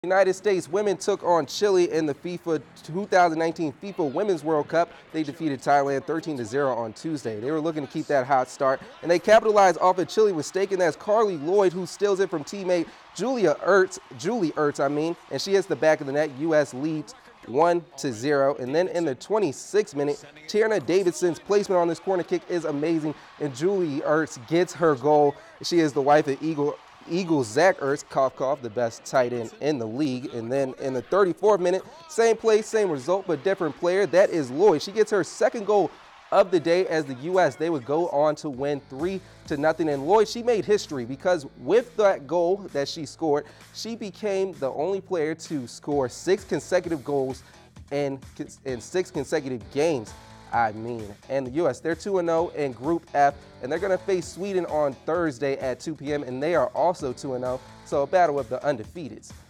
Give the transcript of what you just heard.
United States women took on Chile in the 2019 FIFA Women's World Cup. They defeated Thailand 13-0 on Tuesday. They were looking to keep that hot start, and they capitalized off a Chile mistake, and that's Carly Lloyd, who steals it from teammate Julie Ertz, and she hits the back of the net. U.S. leads 1-0. And then in the 26th minute, Tierna Davidson's placement on this corner kick is amazing, and Julie Ertz gets her goal. She is the wife of Eagles Zach Ertz, cough cough, the best tight end in the league. And then in the 34th minute, same play, same result, but different player. That is Lloyd. She gets her second goal of the day as the U.S. They would go on to win 3-0. And Lloyd, she made history because with that goal that she scored, she became the only player to score 6 consecutive goals in 6 consecutive games. And the U.S., they're 2-0 in Group F, and they're going to face Sweden on Thursday at 2 p.m., and they are also 2-0, so a battle of the undefeateds.